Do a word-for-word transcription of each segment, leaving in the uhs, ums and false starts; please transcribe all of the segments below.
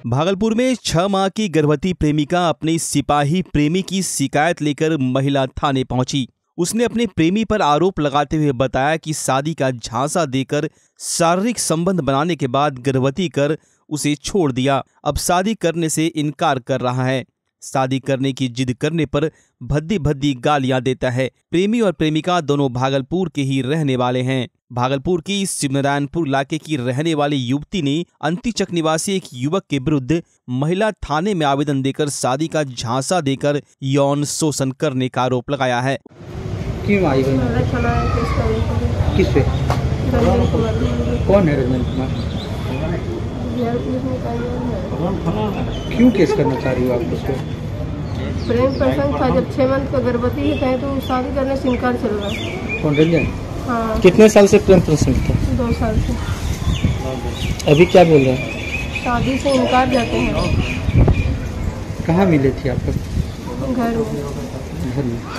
भागलपुर में छह माह की गर्भवती प्रेमिका अपने सिपाही प्रेमी की शिकायत लेकर महिला थाने पहुंची। उसने अपने प्रेमी पर आरोप लगाते हुए बताया कि शादी का झांसा देकर शारीरिक संबंध बनाने के बाद गर्भवती कर उसे छोड़ दिया। अब शादी करने से इनकार कर रहा है। शादी करने की जिद करने पर भद्दी भद्दी गालियां देता है। प्रेमी और प्रेमिका दोनों भागलपुर के ही रहने वाले हैं। भागलपुर की शिवनारायणपुर इलाके की रहने वाली युवती ने अंतिचक निवासी एक युवक के विरुद्ध महिला थाने में आवेदन देकर शादी का झांसा देकर यौन शोषण करने का आरोप लगाया है। क्यों आई हुई? किस पे? कौन है रंजन कुमार? क्यों केस करना चाह रही हो आप उसको? प्रेम प्रसंग था, जब छह मंथ का गर्भवती है तो शादी करने से इनकार चल रहा है। कौन रंजन? हाँ। कितने साल से प्रेम प्रसंग था? दो साल से। अभी क्या बोल रहे हैं? शादी से इनकार जाते हैं। कहाँ मिले थे आप? घर में। घर में।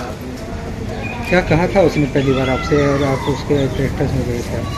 क्या कहा था उसने पहली बार आपसे और आप उसके स्टेटस में गए थे?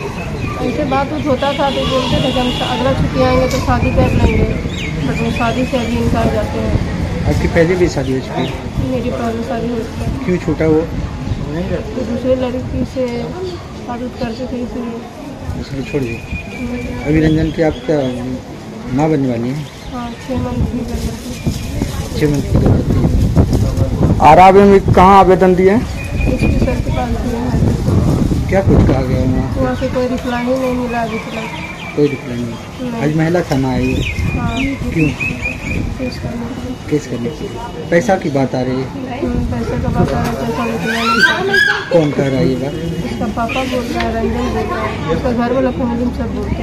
ऐसे बात कुछ होता था तो बोलते थे कि हम अगला छुट्टी आएंगे तो शादी कर लेंगे, बट वो शादी से अभी इनकार जाते हैं। आपकी पहले भी शादी हो चुकी है? मेरी पहले शादी हो चुकी है। क्यों छूटा वो? तो दूसरे लड़की से शादी करते थे इसलिए इसलिए छोड़ दिए। अभी रंजन की आप क्या माँ बनने वाली है? हाँ, छः मंथ की गर्भवती। छः मंथ की गर्भवती। आरा में कहाँ आवेदन दिए? इसकी सर के पास दिया है। क्या कुछ कहा गया वहाँ? वहाँ से कोई रिप्लाई ही नहीं मिला अभी तक। कोई रिप्लाई नहीं। आज महिला थाना आई है। हाँ। क्यों? केस करने केस करने की। पैसा की बात आ रही है? पैसे का बात आ रहा है, पैसा निकला नहीं। कौन कह रहा है ये बात? उसका पापा बोल रहा है, रंजन बोल रहा है, उसका घर वाला फैमिली सब बोलते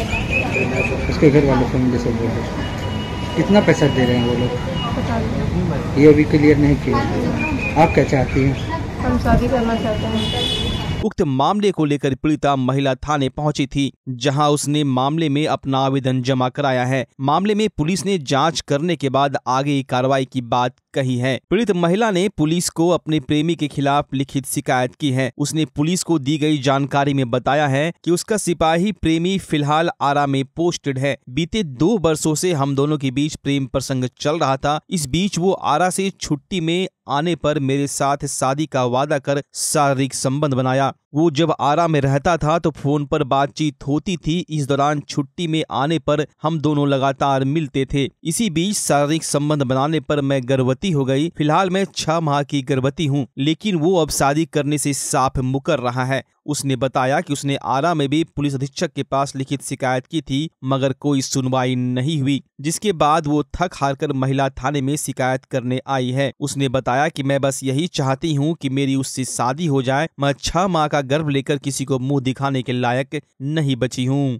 हैं। उसके घर वाले फैमिली सब बोल रहे हैं। कितना पैसा दे रहे हैं वो लोग? पता नहीं। ये अभी क्लियर नहीं किया। आप क्या चाहती हैं? हम शादी करना चाहते हैं। उक्त मामले को लेकर पीड़िता महिला थाने पहुंची थी, जहां उसने मामले में अपना आवेदन जमा कराया है। मामले में पुलिस ने जांच करने के बाद आगे कार्रवाई की बात कही है। पीड़ित महिला ने पुलिस को अपने प्रेमी के खिलाफ लिखित शिकायत की है। उसने पुलिस को दी गई जानकारी में बताया है कि उसका सिपाही प्रेमी फिलहाल आरा में पोस्टेड है। बीते दो वर्षों से हम दोनों के बीच प्रेम प्रसंग चल रहा था। इस बीच वो आरा से छुट्टी में आने पर मेरे साथ शादी का वादा कर शारीरिक संबंध बनाया। वो जब आरा में रहता था तो फोन पर बातचीत होती थी। इस दौरान छुट्टी में आने पर हम दोनों लगातार मिलते थे। इसी बीच शारीरिक संबंध बनाने पर मैं गर्भवती हो गई। फिलहाल मैं छह माह की गर्भवती हूँ, लेकिन वो अब शादी करने से साफ मुकर रहा है। उसने बताया कि उसने आरा में भी पुलिस अधीक्षक के पास लिखित शिकायत की थी, मगर कोई सुनवाई नहीं हुई, जिसके बाद वो थक हार कर महिला थाने में शिकायत करने आई है। उसने बताया कि मैं बस यही चाहती हूँ कि मेरी उससे शादी हो जाए। मैं छह माह का गर्भ लेकर किसी को मुंह दिखाने के लायक नहीं बची हूँ।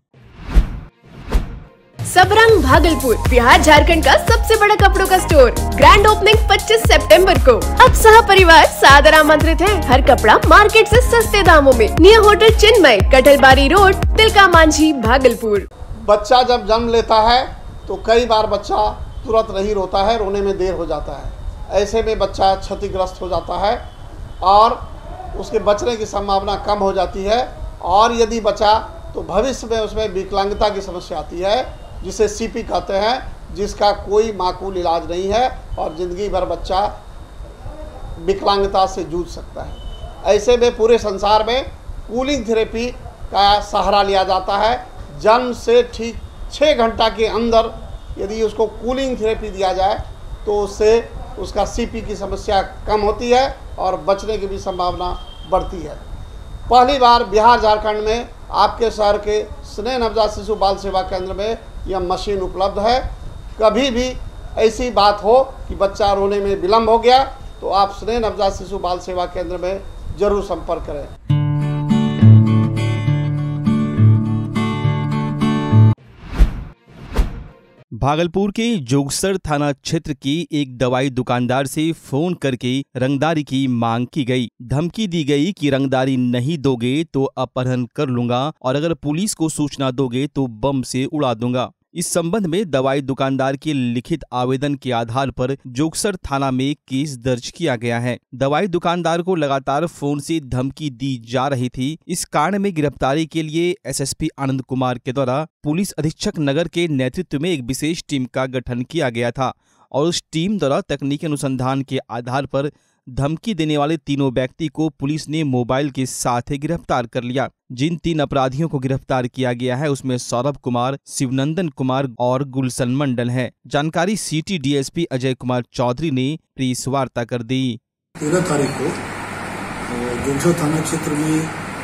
सबरंग भागलपुर बिहार झारखंड का सबसे बड़ा कपड़ों का स्टोर। ग्रैंड ओपनिंग पच्चीस सितंबर को। अब सह परिवार सादर आमंत्रित है। हर कपड़ा मार्केट से सस्ते दामों में। Near hotel Chinmay, Katalbari road, Tilka Manjhi, Bhagalpur. बच्चा जब जन्म लेता है तो कई बार बच्चा तुरंत नहीं रोता है, रोने में देर हो जाता है। ऐसे में बच्चा क्षतिग्रस्त हो जाता है और उसके बचने की संभावना कम हो जाती है। और यदि बचा तो भविष्य में उसमें विकलांगता की समस्या आती है, जिसे सीपी कहते हैं, जिसका कोई माकूल इलाज नहीं है और ज़िंदगी भर बच्चा विकलांगता से जूझ सकता है। ऐसे में पूरे संसार में कूलिंग थेरेपी का सहारा लिया जाता है। जन्म से ठीक छः घंटा के अंदर यदि उसको कूलिंग थेरेपी दिया जाए तो उससे उसका सीपी की समस्या कम होती है और बचने की भी संभावना बढ़ती है। पहली बार बिहार झारखंड में आपके शहर के स्नेह नवजात शिशु बाल सेवा केंद्र में यह मशीन उपलब्ध है। कभी भी ऐसी बात हो कि बच्चा रोने में विलम्ब हो गया तो आप स्नेह नवजात शिशु बाल सेवा केंद्र में जरूर संपर्क करें। भागलपुर के जोगसर थाना क्षेत्र की एक दवाई दुकानदार से फोन करके रंगदारी की मांग की गई। धमकी दी गई कि रंगदारी नहीं दोगे तो अपहरण कर लूंगा और अगर पुलिस को सूचना दोगे तो बम से उड़ा दूंगा। इस संबंध में दवाई दुकानदार के लिखित आवेदन के आधार पर जोगसर थाना में केस दर्ज किया गया है। दवाई दुकानदार को लगातार फोन से धमकी दी जा रही थी। इस कांड में गिरफ्तारी के लिए एसएसपी आनंद कुमार के द्वारा पुलिस अधीक्षक नगर के नेतृत्व में एक विशेष टीम का गठन किया गया था और उस टीम द्वारा तकनीकी अनुसंधान के आधार पर धमकी देने वाले तीनों व्यक्ति को पुलिस ने मोबाइल के साथ गिरफ्तार कर लिया। जिन तीन अपराधियों को गिरफ्तार किया गया है उसमें सौरभ कुमार, शिवनंदन कुमार और गुलशन मंडल है। जानकारी सिटी डीएसपी अजय कुमार चौधरी ने प्रेस वार्ता कर दी। तेरह तारीख को जोगसर थाना क्षेत्र में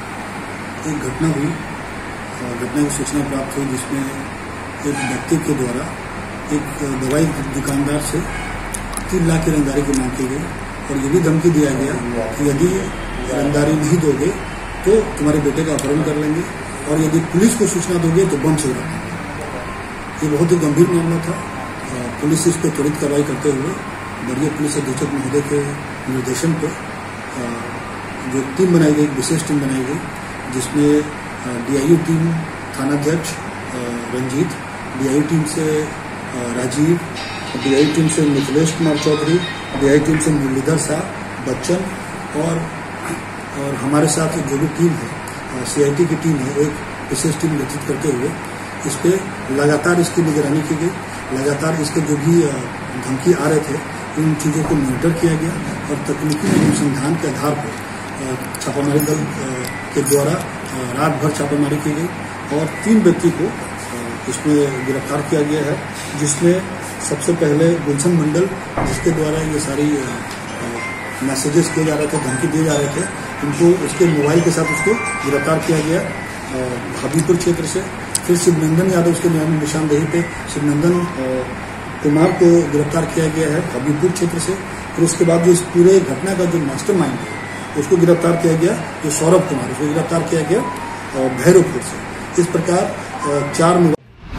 एक घटना हुई। घटना की सूचना प्राप्त हुई जिसमें एक व्यक्ति के द्वारा एक दवाई दुकानदार से तीन लाख की रंगदारी की मांग की गई और ये भी धमकी दिया गया कि यदि रंगदारी नहीं दोगे तो तुम्हारे बेटे का अपहरण कर लेंगे और यदि पुलिस को सूचना दोगे तो बम से उड़ा देंगे। ये बहुत ही गंभीर मामला था। पुलिस इस पर त्वरित कार्रवाई करते हुए वरीय पुलिस अधीक्षक महोदय के निर्देशन पर जो टीम बनाई गई, विशेष टीम बनाई गई, जिसमें डीआईयू टीम थानाध्यक्ष रंजीत, डीआईयू टीम से राजीव, डीआईयू टीम से मिथिलेश कुमार चौधरी, डीआईयू टीम से मुरलीधर शाह, बच्चन और और हमारे साथ जो भी टीम है, सीआईटी की टीम है, एक विशेष टीम गठित करते हुए इस पे लगातार इसकी निगरानी की गई। लगातार इसके जो भी धमकी आ रहे थे उन चीज़ों को मॉनिटर किया गया और तकनीकी अनुसंधान के आधार पर छापामारी दल के द्वारा रात भर छापामारी की गई और तीन व्यक्ति को इसमें गिरफ्तार किया गया है, जिसमें सबसे पहले गुलशन मंडल, जिसके द्वारा ये सारी मैसेजेस किए जा रहे थे, धमकी दिए जा रहे थे, उनको उसके मोबाइल के साथ उसको गिरफ्तार किया गया हबीबपुर क्षेत्र से। फिर शिवनंदन यादव, उसके निशानदेही पे शिवनंदन कुमार को गिरफ्तार किया गया है हबीबपुर क्षेत्र से। फिर उसके बाद जो इस पूरे घटना का जो मास्टरमाइंड है उसको गिरफ्तार किया गया, जो सौरभ कुमार, उसको गिरफ्तार किया गया भैरवपुर से। इस प्रकार चार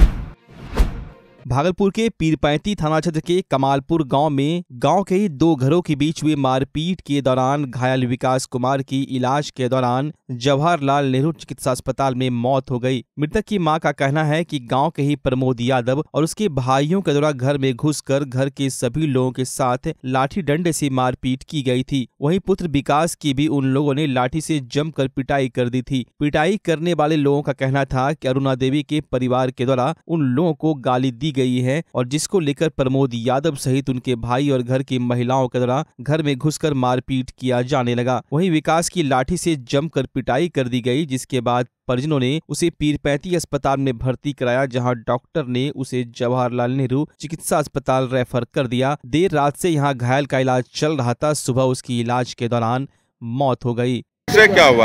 भागलपुर के पीरपैंती थाना क्षेत्र के कमालपुर गांव में गांव के ही दो घरों के बीच हुए मारपीट के दौरान घायल विकास कुमार की इलाज के दौरान जवाहरलाल नेहरू चिकित्सा अस्पताल में मौत हो गई। मृतक की मां का कहना है कि गांव के ही प्रमोद यादव और उसके भाइयों के द्वारा घर में घुसकर घर के सभी लोगों के साथ लाठी डंडे से मारपीट की गई थी। वहीं पुत्र विकास की भी उन लोगों ने लाठी से जमकर पिटाई कर दी थी। पिटाई करने वाले लोगों का कहना था कि अरुणा देवी के परिवार के द्वारा उन लोगों को गाली दी गई है और जिसको लेकर प्रमोद यादव सहित उनके भाई और घर की महिलाओं के द्वारा घर में घुसकर मारपीट किया जाने लगा। वहीं विकास की लाठी से जमकर पिटाई कर दी गई, जिसके बाद परिजनों ने उसे पीरपैंती अस्पताल में भर्ती कराया, जहां डॉक्टर ने उसे जवाहरलाल नेहरू चिकित्सा अस्पताल रेफर कर दिया। देर रात से यहां घायल का इलाज चल रहा था। सुबह उसकी इलाज के दौरान मौत हो गई। से क्या हुआ?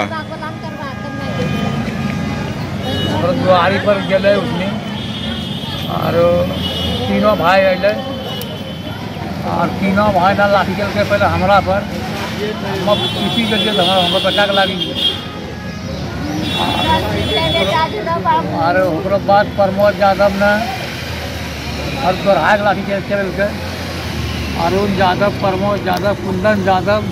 दुआरी पर गए उसने और तीनों भाई अल और तीनों भाई ना लाठी चल के पहले हमरा पर हम किसी के लिए हमारे बेटा के लागी और ओकरो बाद प्रमोद यादव ने और दोहराए लाठी चल चल के अरुण यादव, प्रमोद यादव, कुंदन यादव,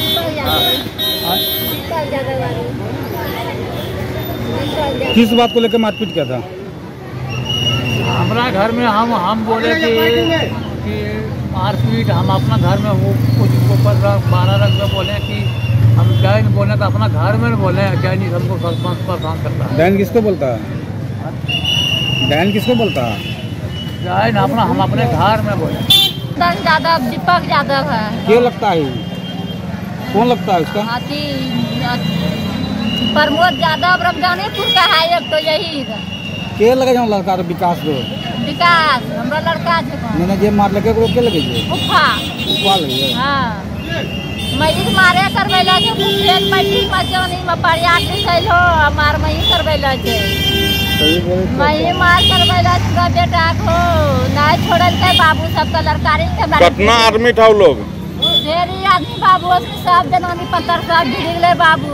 किस बात को लेकर मारपीट किया था? हमारा घर में हम हम बोले कि कि मारपीट हम अपना घर में वो कुछ ऊपर बारह रंग में बोले कि हम जैन बोले तो अपना घर में बोले जैन हमको परेशान करता है। जैन किसको बोलता है? जैन किसको बोलता है? जैन अपना हम अपने घर में बोले। यादव, दीपक यादव है। क्यों लगता है? कौन लगता है उसका? प्रमोद यादव रमजानीपुर का है एक, तो यही के लगे जो लड़का तो विकास को विकास हमरा लड़का है। मैंने जे मार लगे को के लगे जे उफा उफा लगे। हां मैजिक मारे करवेला जे खेत मैजिक मचोनी में परियाट लिखैलो मार मई करवेला जे सही बोले मई मार करवेला का बेटा को ना छोड़ल के बाबू सब का लड़कारी के। कितना आदमी था वो लोग? ढेरी आदमी बाबू सब जनानी पत्थर सब भिड़ले बाबू।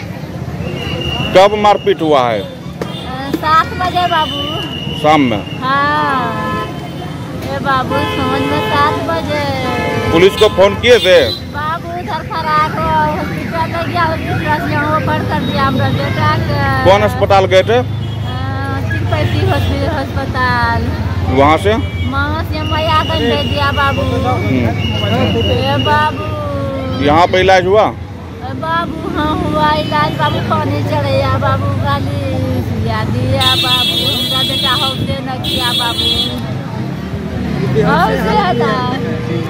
कब मारपीट हुआ है? सात बजे बाबू शाम में। हाँ ये बाबू समझ में सात बजे। पुलिस को फोन किए थे? बाबू उधर खराब हो हॉस्पिटल ले गया, हॉस्पिटल से यहाँ पर कर दिया हमरा बेटा के। कौन अस्पताल गए थे? पैती अस्पताल, वहाँ से वहाँ से हम भैया कर दे दिया बाबू। ए बाबू यहाँ पे इलाज हुआ? ए बाबू हाँ हुआ इलाज बाबू, पानी चढ़िया बाबू, गाली दिया दिया बाबू, हमरा बेटा हौसले न किया बाबू, हौसले।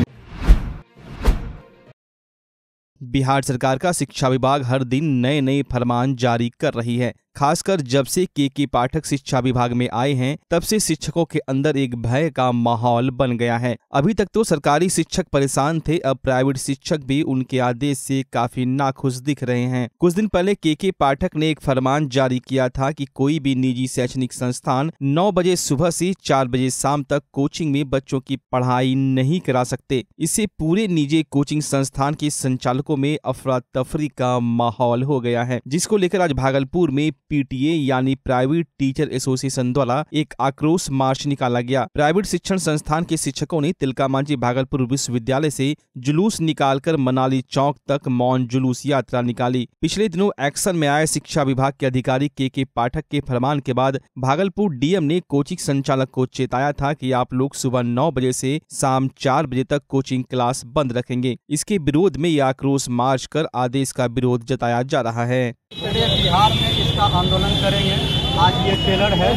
बिहार सरकार का शिक्षा विभाग हर दिन नए नए फरमान जारी कर रही है। खासकर जब से के के पाठक शिक्षा विभाग में आए हैं तब से शिक्षकों के अंदर एक भय का माहौल बन गया है। अभी तक तो सरकारी शिक्षक परेशान थे, अब प्राइवेट शिक्षक भी उनके आदेश से काफी नाखुश दिख रहे हैं। कुछ दिन पहले के के पाठक ने एक फरमान जारी किया था कि कोई भी निजी शैक्षणिक संस्थान नौ बजे सुबह से चार बजे शाम तक कोचिंग में बच्चों की पढ़ाई नहीं करा सकते। इससे पूरे निजी कोचिंग संस्थान के संचालकों में अफरा तफरी का माहौल हो गया है, जिसको लेकर आज भागलपुर में पी टी ए यानी प्राइवेट टीचर एसोसिएशन द्वारा एक आक्रोश मार्च निकाला गया। प्राइवेट शिक्षण संस्थान के शिक्षकों ने तिलका मांझी भागलपुर विश्वविद्यालय से जुलूस निकालकर मनाली चौक तक मौन जुलूस यात्रा निकाली। पिछले दिनों एक्शन में आए शिक्षा विभाग के अधिकारी के के पाठक के फरमान के बाद भागलपुर डी एम ने कोचिंग संचालक को चेताया था कि आप लोग सुबह नौ बजे से शाम चार बजे तक कोचिंग क्लास बंद रखेंगे। इसके विरोध में यह आक्रोश मार्च कर आदेश का विरोध जताया जा रहा है। बिहार में इसका आंदोलन करेंगे। आज ये टेलर है,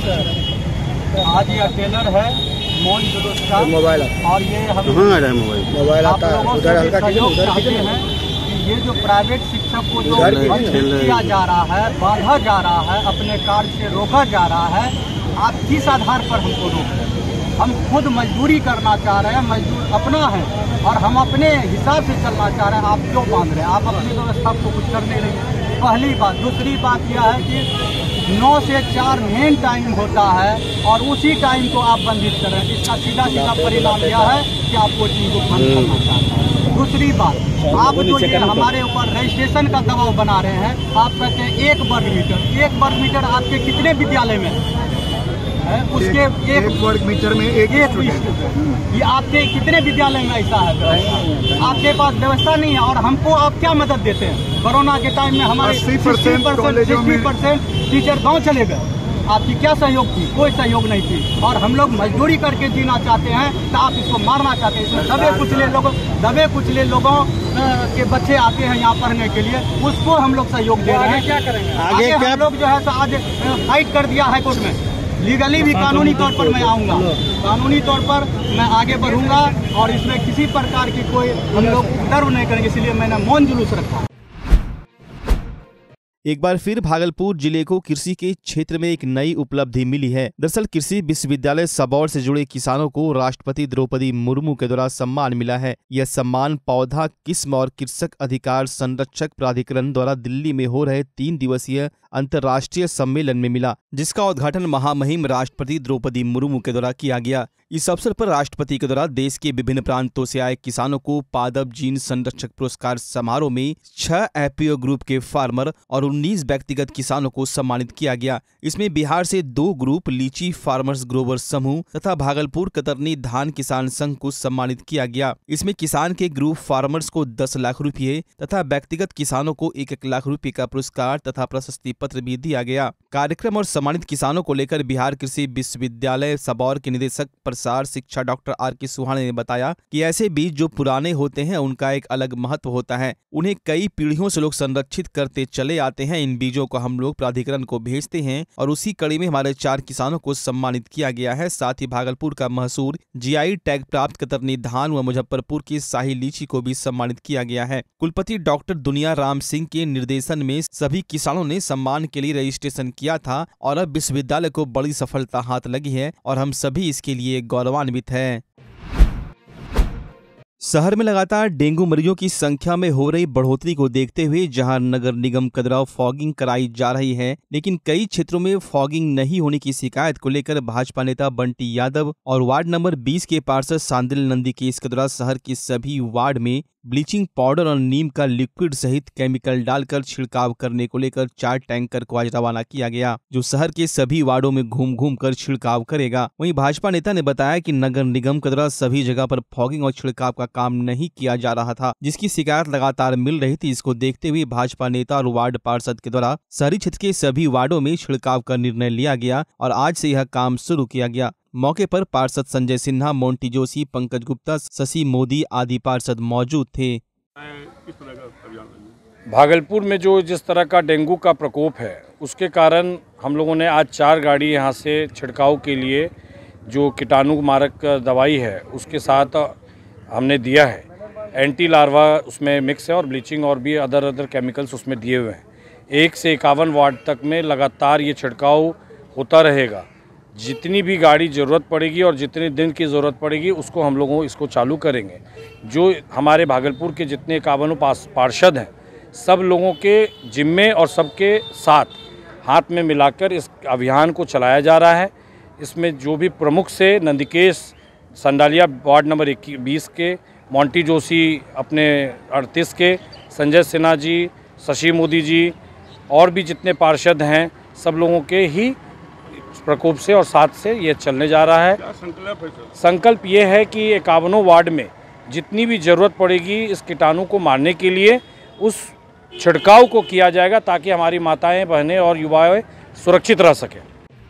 आज ये टेलर है मौन जुलूस का मोबाइल, और ये हम मोबाइल आता है उधर हल्का चाहते हैं कि ये जो प्राइवेट शिक्षक को जो किया जा रहा है, बांधा जा रहा है, अपने कार्य से रोका जा रहा है, आप किस आधार पर हमको रोक रहे हैं? हम खुद मजदूरी करना चाह रहे हैं, मजदूर अपना है और हम अपने हिसाब से चलना चाह रहे हैं। आप क्यों बांध रहे हैं? आप अपनी व्यवस्था को कुछ करने नहीं। पहली बात। दूसरी बात यह है कि नौ से चार मेन टाइम होता है और उसी टाइम को आप बंधित कर रहे हैं। इसका सीधा सीधा परिणाम यह है कि आप कोचिंग को बंद करना चाहते हैं। दूसरी बात, आप जो ये हमारे ऊपर रजिस्ट्रेशन का दबाव बना रहे हैं, आप कहते हैं एक वर्ग मीटर, एक वर्ग मीटर आपके कितने विद्यालय में है? उसके एक, एक वर्ग मीटर में एक, एक ये आपके कितने विद्यालय में ऐसा है? आपके पास व्यवस्था नहीं है और हमको आप क्या मदद देते हैं? कोरोना के टाइम में हमारे अस्सी परसेंट टीचर गांव चले गए। आपकी क्या सहयोग थी? कोई सहयोग नहीं थी। और हम लोग मजदूरी करके जीना चाहते हैं तो आप इसको मारना चाहते हैं। इसमें दबे कुचले लोगों दबे कुचले लोगों के बच्चे आते हैं यहाँ पढ़ने के लिए, उसको हम लोग सहयोग दे रहे हैं। क्या करेंगे आगे? हम लोग जो है तो आज फाइट कर दिया हाई कोर्ट में। लीगली भी कानूनी तौर पर मैं आऊँगा, कानूनी तौर पर मैं आगे बढ़ूंगा और इसमें किसी प्रकार की कोई हम लोग डर नहीं करेंगे। इसलिए मैंने मौन जुलूस रखा। एक बार फिर भागलपुर जिले को कृषि के क्षेत्र में एक नई उपलब्धि मिली है। दरअसल कृषि विश्वविद्यालय सबौर से जुड़े किसानों को राष्ट्रपति द्रौपदी मुर्मू के द्वारा सम्मान मिला है। यह सम्मान पौधा किस्म और कृषक अधिकार संरक्षक प्राधिकरण द्वारा दिल्ली में हो रहे तीन दिवसीय अंतर्राष्ट्रीय सम्मेलन में मिला, जिसका उद्घाटन महामहिम राष्ट्रपति द्रौपदी मुर्मू के द्वारा किया गया। इस अवसर पर राष्ट्रपति के द्वारा देश के विभिन्न प्रांतों से आए किसानों को पादप जीन संरक्षक पुरस्कार समारोह में छह एपीओ ग्रुप के फार्मर और उन्नीस व्यक्तिगत किसानों को सम्मानित किया गया। इसमें बिहार से दो ग्रुप लीची फार्मर्स ग्रोवर समूह तथा भागलपुर कतरनी धान किसान संघ को सम्मानित किया गया। इसमें किसान के ग्रुप फार्मर्स को दस लाख रुपये तथा व्यक्तिगत किसानों को एक एक लाख रुपये का पुरस्कार तथा प्रशस्ति पत्र भी दिया गया। कार्यक्रम और सम्मानित किसानों को लेकर बिहार कृषि विश्वविद्यालय सबौर के निदेशक प्रसार शिक्षा डॉक्टर आर के सुहाने ने बताया कि ऐसे बीज जो पुराने होते हैं उनका एक अलग महत्व होता है। उन्हें कई पीढ़ियों से लोग संरक्षित करते चले आते हैं। इन बीजों को हम लोग प्राधिकरण को भेजते हैं और उसी कड़ी में हमारे चार किसानों को सम्मानित किया गया है। साथ ही भागलपुर का मशहूर जीआई टैग प्राप्त कतरनी धान व मुजफ्फरपुर की शाही लीची को भी सम्मानित किया गया है। कुलपति डॉक्टर दुनिया राम सिंह के निर्देशन में सभी किसानों ने सम्मान के लिए रजिस्ट्रेशन किया था और अब विश्वविद्यालय को बड़ी सफलता हाथ लगी है और हम सभी इसके लिए गौरवान्वित हैं। शहर में लगातार डेंगू मरीजों की संख्या में हो रही बढ़ोतरी को देखते हुए जहां नगर निगम कदरा फॉगिंग कराई जा रही है, लेकिन कई क्षेत्रों में फॉगिंग नहीं होने की शिकायत को लेकर भाजपा नेता बंटी यादव और वार्ड नंबर बीस के पार्षद सांदिल नंदी के इसके द्वारा शहर के सभी वार्ड में ब्लीचिंग पाउडर और नीम का लिक्विड सहित केमिकल डालकर छिड़काव करने को लेकर चार टैंकर को आज रवाना किया गया, जो शहर के सभी वार्डों में घूम घूम कर छिड़काव करेगा। वहीं भाजपा नेता ने बताया कि नगर निगम के द्वारा सभी जगह पर फॉगिंग और छिड़काव का काम नहीं किया जा रहा था, जिसकी शिकायत लगातार मिल रही थी। इसको देखते हुए भाजपा नेता और वार्ड पार्षद के द्वारा शहरी क्षेत्र के सभी वार्डों में छिड़काव का निर्णय लिया गया और आज से यह काम शुरू किया गया। मौके पर पार्षद संजय सिन्हा, मोंटी जोशी, पंकज गुप्ता, शशि मोदी आदि पार्षद मौजूद थे। भागलपुर में जो जिस तरह का डेंगू का प्रकोप है, उसके कारण हम लोगों ने आज चार गाड़ी यहाँ से छिड़काव के लिए जो कीटाणु मारक दवाई है उसके साथ हमने दिया है। एंटी लार्वा उसमें मिक्स है और ब्लीचिंग और भी अदर अदर केमिकल्स उसमें दिए हुए हैं। एक से इक्यावन वार्ड तक में लगातार ये छिड़काव होता रहेगा। जितनी भी गाड़ी ज़रूरत पड़ेगी और जितने दिन की ज़रूरत पड़ेगी उसको हम लोगों इसको चालू करेंगे। जो हमारे भागलपुर के जितने इक्यावन पार्षद हैं, सब लोगों के जिम्मे और सबके साथ हाथ में मिलाकर इस अभियान को चलाया जा रहा है। इसमें जो भी प्रमुख से नंदिकेश संडालिया वार्ड नंबर बीस के, मोंटी जोशी अपने अड़तीस के, संजय सिन्हा जी, शशि मोदी जी और भी जितने पार्षद हैं, सब लोगों के ही प्रकोप से और साथ से ये चलने जा रहा है। संकल्प है संकल्प ये है कि इक्यावनों वार्ड में जितनी भी ज़रूरत पड़ेगी इस कीटाणु को मारने के लिए उस छिड़काव को किया जाएगा, ताकि हमारी माताएं, बहनें और युवाएं सुरक्षित रह सकें।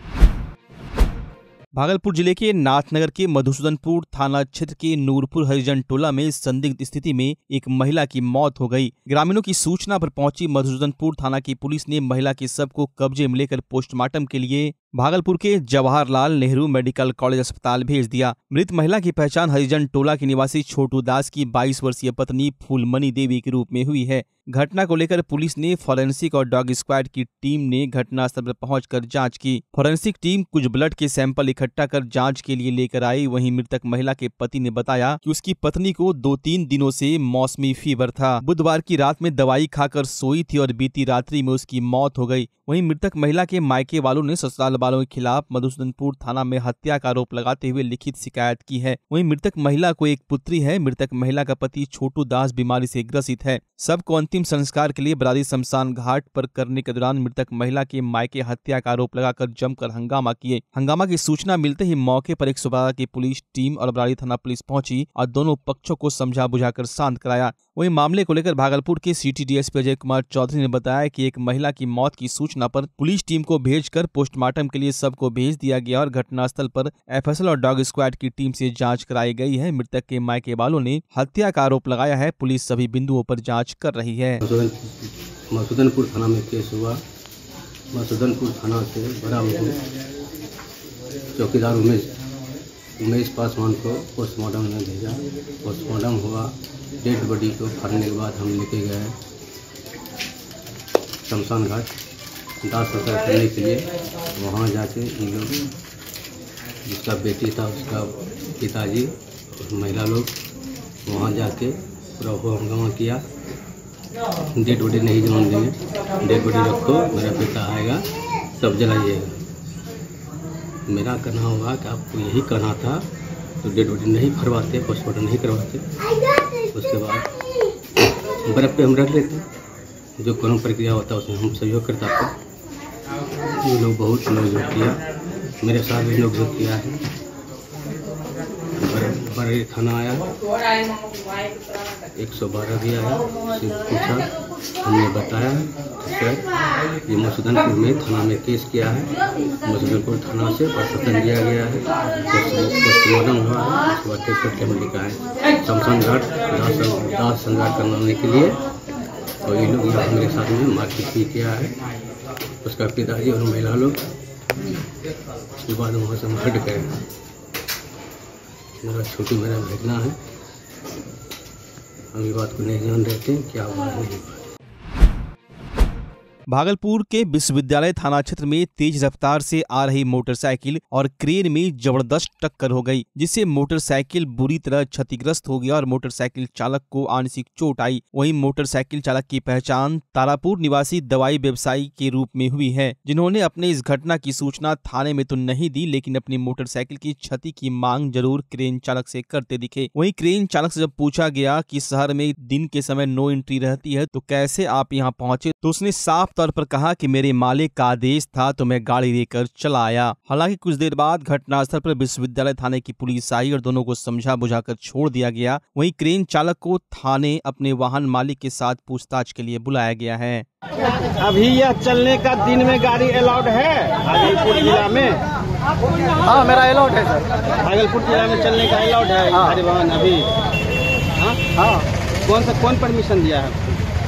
भागलपुर जिले के नाथनगर के मधुसूदनपुर थाना क्षेत्र के नूरपुर हरिजन टोला में संदिग्ध स्थिति में एक महिला की मौत हो गई। ग्रामीणों की सूचना पर पहुंची मधुसूदनपुर थाना की पुलिस ने महिला के शव को कब्जे में लेकर पोस्टमार्टम के लिए भागलपुर के जवाहरलाल नेहरू मेडिकल कॉलेज अस्पताल भेज दिया। मृत महिला की पहचान हरिजन टोला के निवासी छोटू दास की बाईस वर्षीय पत्नी फूलमणि देवी के रूप में हुई है। घटना को लेकर पुलिस ने फॉरेंसिक और डॉग स्क्वाड की टीम ने घटनास्थल पर पहुंचकर जांच की। फॉरेंसिक टीम कुछ ब्लड के सैंपल इकट्ठा कर जांच के लिए लेकर आई। वहीं मृतक महिला के पति ने बताया कि उसकी पत्नी को दो तीन दिनों से मौसमी फीवर था। बुधवार की रात में दवाई खाकर सोई थी और बीती रात्रि में उसकी मौत हो गई। वहीं मृतक महिला के मायके वालों ने ससुराल वालों के खिलाफ मधुसूदनपुर थाना में हत्या का आरोप लगाते हुए लिखित शिकायत की है। वहीं मृतक महिला को एक पुत्री है। मृतक महिला का पति छोटू दास बीमारी से ग्रसित है। सब को अंतिम संस्कार के लिए बरारी शमशान घाट पर करने के दौरान मृतक महिला के मायके हत्या का आरोप लगाकर जमकर हंगामा किए। हंगामा की सूचना मिलते ही मौके पर एक सौ बारह की पुलिस टीम और बरारी थाना पुलिस पहुंची और दोनों पक्षों को समझा बुझाकर शांत कराया। वहीं मामले को लेकर भागलपुर के सिटी डीएसपी अजय कुमार चौधरी ने बताया कि एक महिला की मौत की सूचना पर पुलिस टीम को भेजकर पोस्टमार्टम के लिए सबको भेज दिया गया और घटनास्थल पर एफएसएल और डॉग स्क्वाड की टीम से जांच कराई गई है। मृतक के मायके वालों ने हत्या का आरोप लगाया है। पुलिस सभी बिंदुओं पर जांच कर रही है। मधुसूदनपुर थाना में केस हुआ। मधुसूदनपुर थाना से बड़ा चौकीदार उमेश उमेश पासवान को पोस्टमार्टम में भेजा। पोस्टमार्टम हुआ। डेड बॉडी को फाड़ने के बाद हम लेके गए शमशान घाट दाह संस्कार करने के लिए। वहाँ जाके ये लोग, जिसका बेटी था उसका पिताजी, महिला लोग वहाँ जाके पूरा हंगामा किया। डेड बॉडी नहीं जलाने देंगे, डेड बॉडी रखो, मेरा पिता आएगा तब जलाइएगा। मेरा कहना होगा कि आपको यही कहना था तो डेड बॉडी नहीं फरवाते, पोस्टमार्टम नहीं करवाते। उसके बाद बर्फ़ पे हम रख लेते, जो कानून प्रक्रिया होता है उसमें हम सहयोग करता थे। ये लोग बहुत नोकझोंक किया, मेरे साथ भी नोकझोंक किया है। बड़े थाना आया, एक सौ बारह भी आया, उससे पूछा, हमने बताया सर ये मधुसूदनपुर में थाना में केस किया है, मधुसूदनपुर थाना से प्रशासन दिया गया है, पोस्टमार्टम हुआ है, उसके बाद टेस्ट करके हमें लिखा है शमशान घाट दाह संस्कार करवाने के लिए। और ये लोग यहाँ मेरे साथ में मारपीट भी किया है, उसका पिताजी और महिला लोग। उसके बाद वहाँ से हम हट गए। मेरा छोटू मेरा भेजना है, हम ये बात को नहीं जान रहे थे क्या हुआ नहीं। भागलपुर के विश्वविद्यालय थाना क्षेत्र में तेज रफ्तार से आ रही मोटरसाइकिल और क्रेन में जबरदस्त टक्कर हो गई, जिससे मोटरसाइकिल बुरी तरह क्षतिग्रस्त हो गया और मोटरसाइकिल चालक को आंशिक चोट आई। वहीं मोटरसाइकिल चालक की पहचान तारापुर निवासी दवाई व्यवसायी के रूप में हुई है, जिन्होंने अपने इस घटना की सूचना थाने में तो नहीं दी, लेकिन अपनी मोटरसाइकिल की क्षति की मांग जरूर क्रेन चालक से करते दिखे। वहीं क्रेन चालक से जब पूछा गया कि शहर में दिन के समय नो एंट्री रहती है तो कैसे आप यहां पहुंचे, तो उसने साफ तौर पर कहा कि मेरे मालिक का आदेश था तो मैं गाड़ी लेकर चला आया। हालांकि कुछ देर बाद घटनास्थल पर विश्वविद्यालय थाने की पुलिस आई और दोनों को समझा बुझाकर छोड़ दिया गया। वहीं क्रेन चालक को थाने अपने वाहन मालिक के साथ पूछताछ के लिए बुलाया गया है। अभी यह चलने का दिन में गाड़ी अलाउड है भागलपुर जिला में? हाँ मेरा अलाउड है सर। भागलपुर जिला में चलने का अलाउड है गाड़ी वाहन अभी? हाँ हाँ। कौन सा कौन परमिशन दिया है?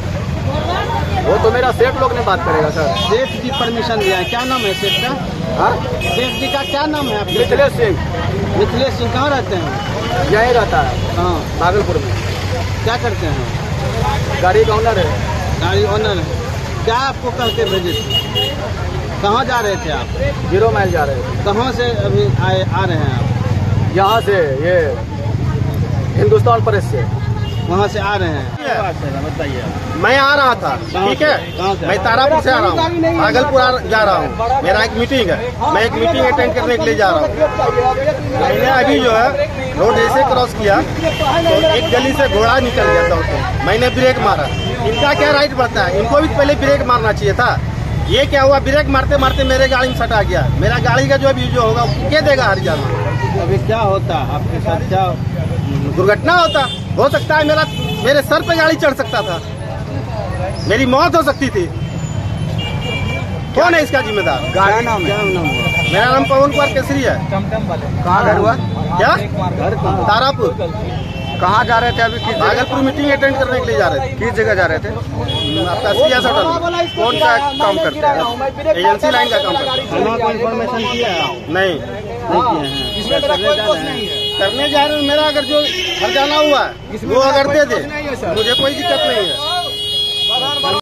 वो तो मेरा सेठ लोग ने बात करेगा सर। सेठ जी परमिशन दिया है। क्या नाम है सेठ का? हाँ सेठ जी का क्या नाम है आपके? मिथिलेश सिंह। मिथिलेश सिंह कहाँ रहते हैं? यहीं रहता है। हाँ भागलपुर में। क्या करते हैं? गाड़ी का ओनर है। गाड़ी ओनर है। क्या आपको कहते भेजे थे? कहाँ जा रहे थे आप? जीरो माइल जा रहे थे। कहाँ से अभी आए आ रहे हैं आप? यहाँ से ये हिंदुस्तान प्रेस से। वहाँ से आ रहे हैं। बताइए। मैं आ रहा था, ठीक है, मैं तारापुर से आ रहा हूँ, भागलपुर जा रहा हूँ। मेरा एक मीटिंग है, मैं एक मीटिंग अटेंड करने के लिए जा रहा हूँ। मैंने अभी जो है रोड ऐसे क्रॉस किया तो एक गली से घोड़ा निकल गया था उसको, मैंने ब्रेक मारा। इनका क्या राइट बनता है? इनको भी पहले ब्रेक मारना चाहिए था। ये क्या हुआ, ब्रेक मारते मारते मेरे गाड़ी में सटा गया। मेरा गाड़ी का जो अभी जो होगा क्या देगा हरियाणा? अभी क्या होता आपके साथ? क्या दुर्घटना होता? हो सकता है मेरा मेरे सर पे गाड़ी चढ़ सकता था, मेरी मौत हो सकती थी। कौन है इसका जिम्मेदार? क्या नाम है? मेरा नाम पवन कुमार केसरी है। कहाँ घर हुआ? क्या घर? तारापुर। कहाँ जा रहे थे अभी? किस भागलपुर मीटिंग अटेंड करने के लिए जा रहे थे। किस जगह जा रहे थे? आपका सियासत होटल। कौन सा काम करते हैं? एजेंसी लाइन का काम करते हैं। थाना को इन्फॉर्मेशन किया है? नहीं नहीं किए हैं। करने जा रहे हैं। मेरा अगर जो घर जाना हुआ है वो अगर दे दे, मुझे कोई दिक्कत नहीं है।